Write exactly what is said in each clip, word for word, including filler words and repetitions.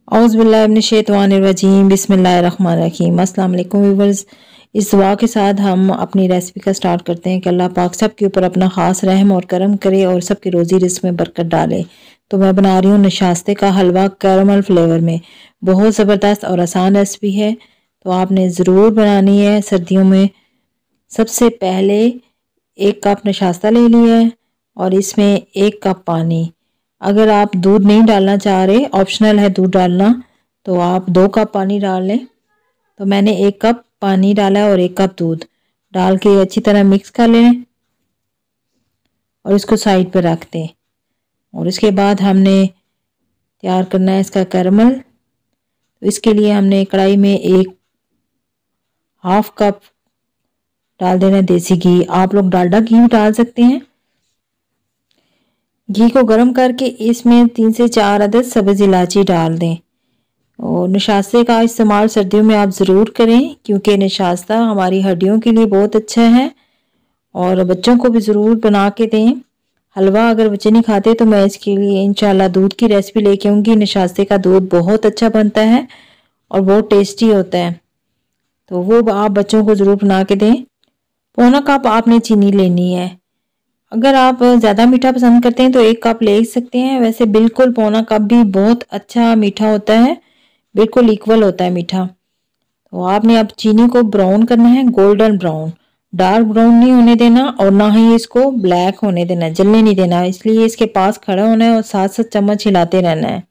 औज़ुबिल्लाहिमिनश्शैतानिर्रजीम बिस्मिल्लाहिर्रहमानिर्रहीम। अस्सलाम वालेकुम व्यूअर्स। इस दुआ के साथ हम अपनी रेसिपी का स्टार्ट करते हैं कि अल्लाह पाक सब के ऊपर अपना ख़ास रहम और करम करे और सबकी रोज़ी रिस्क में बरकत डाले। तो मैं बना रही हूँ नशास्ते का हलवा कैरमल फ्लेवर में। बहुत ज़बरदस्त और आसान रेसिपी है, तो आपने ज़रूर बनानी है सर्दियों में। सबसे पहले एक कप नशास्ता ले लिया है और इसमें एक कप पानी। अगर आप दूध नहीं डालना चाह रहे, ऑप्शनल है दूध डालना, तो आप दो कप पानी डाल लें। तो मैंने एक कप पानी डाला है और एक कप दूध डाल के अच्छी तरह मिक्स कर लें और इसको साइड पर रख दें। और इसके बाद हमने तैयार करना है इसका कैरमल। तो इसके लिए हमने कढ़ाई में एक हाफ कप डाल देना है देसी घी। आप लोग डालडा घी भी डाल सकते हैं। घी को गर्म करके इसमें तीन से चार अदद सब्ज़ इलायची डाल दें। और नशास्ते का इस्तेमाल सर्दियों में आप ज़रूर करें, क्योंकि नशास्ता हमारी हड्डियों के लिए बहुत अच्छा है। और बच्चों को भी ज़रूर बना के दें। हलवा अगर बच्चे नहीं खाते तो मैं इसके लिए इंशाल्लाह दूध की रेसिपी लेके आऊँगी। नशास्ते का दूध बहुत अच्छा बनता है और बहुत टेस्टी होता है, तो वो आप बच्चों को ज़रूर बना के दें। पौना कप आपने चीनी लेनी है। अगर आप ज़्यादा मीठा पसंद करते हैं तो एक कप ले सकते हैं। वैसे बिल्कुल पौना कप भी बहुत अच्छा मीठा होता है, बिल्कुल इक्वल होता है मीठा। तो आपने अब चीनी को ब्राउन करना है, गोल्डन ब्राउन। डार्क ब्राउन नहीं होने देना और ना ही इसको ब्लैक होने देना, जलने नहीं देना। इसलिए इसके पास खड़ा होना है और साथ साथ चम्मच हिलाते रहना है।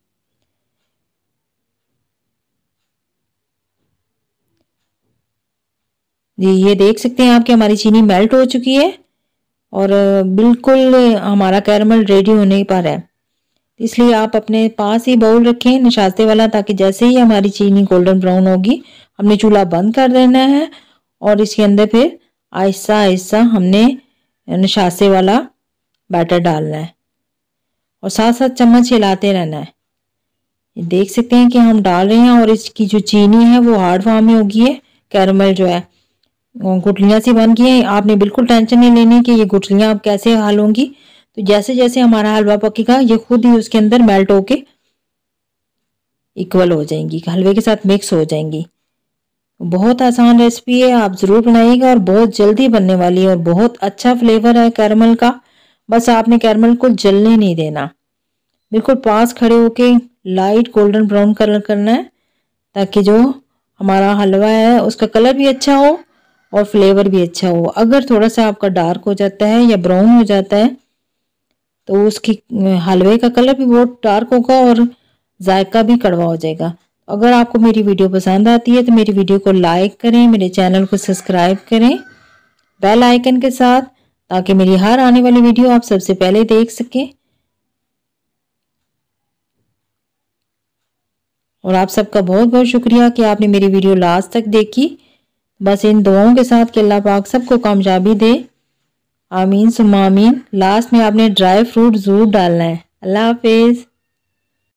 जी, ये देख सकते हैं आप कि हमारी चीनी मेल्ट हो चुकी है और बिल्कुल हमारा कैरमल रेडी होने पर है। इसलिए आप अपने पास ही बाउल रखें नशास्ते वाला, ताकि जैसे ही हमारी चीनी गोल्डन ब्राउन होगी हमने चूल्हा बंद कर देना है और इसके अंदर फिर आहिस्ता आहिस्ता हमने नशास्ते वाला बैटर डालना है और साथ साथ चम्मच हिलाते रहना है। ये देख सकते हैं कि हम डाल रहे हैं और इसकी जो चीनी है वो हार्ड फॉर्म में होगी है। कैरमल जो है गुठलियाँ सी बन गई हैं। आपने बिल्कुल टेंशन नहीं लेनी कि ये गुठलियाँ आप कैसे हल होंगी। तो जैसे जैसे हमारा हलवा पकेगा ये खुद ही उसके अंदर मेल्ट होके इक्वल हो जाएंगी, हलवे के साथ मिक्स हो जाएंगी। बहुत आसान रेसिपी है, आप ज़रूर बनाइएगा और बहुत जल्दी बनने वाली है और बहुत अच्छा फ्लेवर है कैरमल का। बस आपने कैरमल को जलने नहीं देना, बिल्कुल पास खड़े होके लाइट गोल्डन ब्राउन कलर करना है, ताकि जो हमारा हलवा है उसका कलर भी अच्छा हो और फ्लेवर भी अच्छा हो। अगर थोड़ा सा आपका डार्क हो जाता है या ब्राउन हो जाता है तो उसकी हलवे का कलर भी बहुत डार्क होगा और जायका भी कड़वा हो जाएगा। अगर आपको मेरी वीडियो पसंद आती है तो मेरी वीडियो को लाइक करें, मेरे चैनल को सब्सक्राइब करें बेल आइकन के साथ, ताकि मेरी हर आने वाली वीडियो आप सबसे पहले देख सकें। और आप सबका बहुत बहुत शुक्रिया कि आपने मेरी वीडियो लास्ट तक देखी। बस इन दुआओं के साथ कि अल्लाह पाक सबको कामयाबी दे, आमीन सुम्मा आमीन। लास्ट में आपने ड्राई फ्रूट ज़रूर डालना है। अल्लाह हाफिज़।